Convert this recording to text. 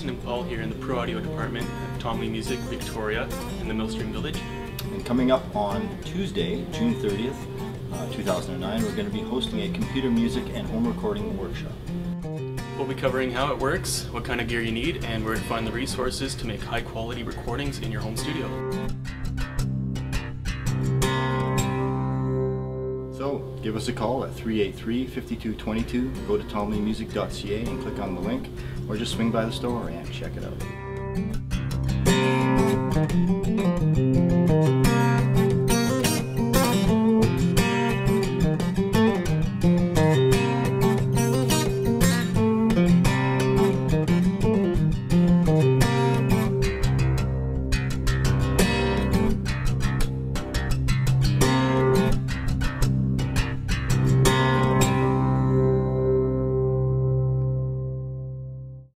Jason and Paul here in the Pro Audio department at Tom Lee Music, Victoria, in the Millstream Village. And coming up on Tuesday, June 30th, 2009, we're going to be hosting a computer music and home recording workshop. We'll be covering how it works, what kind of gear you need, and where to find the resources to make high-quality recordings in your home studio. So, give us a call at 383-5222, go to tomleemusic.ca and click on the link, or just swing by the store and check it out.